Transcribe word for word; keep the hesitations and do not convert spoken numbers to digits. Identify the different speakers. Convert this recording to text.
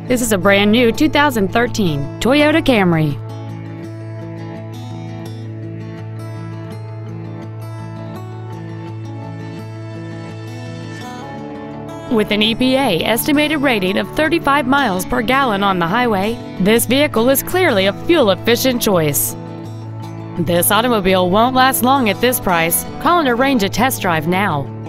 Speaker 1: This is a brand new two thousand thirteen Toyota Camry. With an E P A estimated rating of thirty-five miles per gallon on the highway, this vehicle is clearly a fuel-efficient choice. This automobile won't last long at this price. Call and arrange a test drive now.